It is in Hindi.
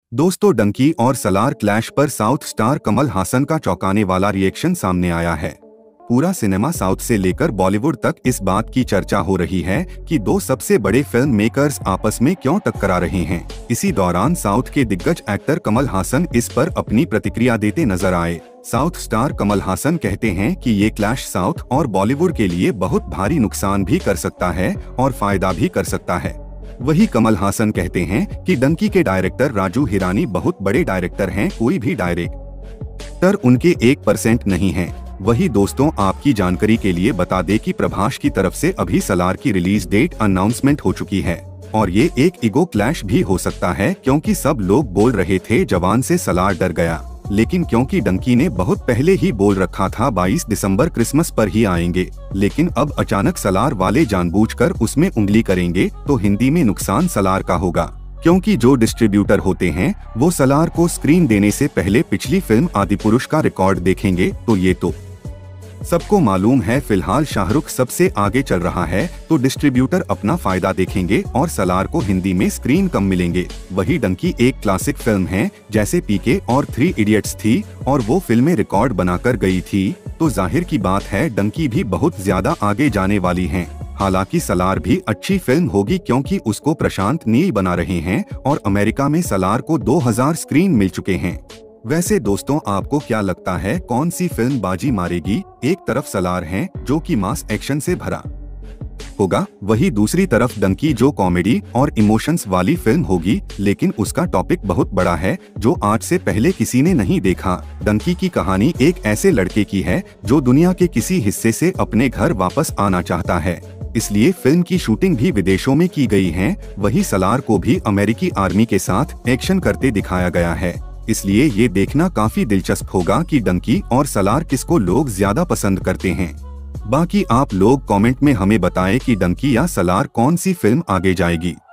दोस्तों, डंकी और सलार क्लैश पर साउथ स्टार कमल हासन का चौंकाने वाला रिएक्शन सामने आया है। पूरा सिनेमा साउथ से लेकर बॉलीवुड तक इस बात की चर्चा हो रही है कि दो सबसे बड़े फिल्म मेकर्स आपस में क्यों टकरा रहे हैं। इसी दौरान साउथ के दिग्गज एक्टर कमल हासन इस पर अपनी प्रतिक्रिया देते नजर आए। साउथ स्टार कमल हासन कहते हैं कि ये क्लैश साउथ और बॉलीवुड के लिए बहुत भारी नुकसान भी कर सकता है और फायदा भी कर सकता है। वही कमल हासन कहते हैं कि डंकी के डायरेक्टर राजू हिरानी बहुत बड़े डायरेक्टर हैं, कोई भी डायरेक्टर उनके 1% नहीं है। वही दोस्तों, आपकी जानकारी के लिए बता दें कि प्रभास की तरफ से अभी सलार की रिलीज डेट अनाउंसमेंट हो चुकी है और ये एक ईगो क्लैश भी हो सकता है, क्योंकि सब लोग बोल रहे थे जवान से सलार डर गया, लेकिन क्योंकि डंकी ने बहुत पहले ही बोल रखा था 22 दिसंबर क्रिसमस पर ही आएंगे, लेकिन अब अचानक सलार वाले जानबूझकर उसमें उंगली करेंगे तो हिंदी में नुकसान सलार का होगा, क्योंकि जो डिस्ट्रीब्यूटर होते हैं वो सलार को स्क्रीन देने से पहले पिछली फिल्म आदिपुरुष का रिकॉर्ड देखेंगे। तो ये तो सबको मालूम है, फिलहाल शाहरुख सबसे आगे चल रहा है तो डिस्ट्रीब्यूटर अपना फायदा देखेंगे और सलार को हिंदी में स्क्रीन कम मिलेंगे। वही डंकी एक क्लासिक फिल्म है, जैसे पीके और 3 इडियट्स थी और वो फिल्में रिकॉर्ड बनाकर गई थी, तो जाहिर की बात है डंकी भी बहुत ज्यादा आगे जाने वाली है। हालांकि सलार भी अच्छी फिल्म होगी, क्योंकि उसको प्रशांत नील बना रहे हैं और अमेरिका में सलार को 2000 स्क्रीन मिल चुके हैं। वैसे दोस्तों, आपको क्या लगता है कौन सी फिल्म बाजी मारेगी? एक तरफ सलार है जो कि मास एक्शन से भरा होगा, वही दूसरी तरफ डंकी जो कॉमेडी और इमोशंस वाली फिल्म होगी, लेकिन उसका टॉपिक बहुत बड़ा है जो आज से पहले किसी ने नहीं देखा। डंकी की कहानी एक ऐसे लड़के की है जो दुनिया के किसी हिस्से से अपने घर वापस आना चाहता है, इसलिए फिल्म की शूटिंग भी विदेशों में की गई है। वही सलार को भी अमेरिकी आर्मी के साथ एक्शन करते दिखाया गया है, इसलिए ये देखना काफी दिलचस्प होगा कि डंकी और सलार किसको लोग ज्यादा पसंद करते हैं। बाकी आप लोग कमेंट में हमें बताएं कि डंकी या सलार कौन सी फिल्म आगे जाएगी।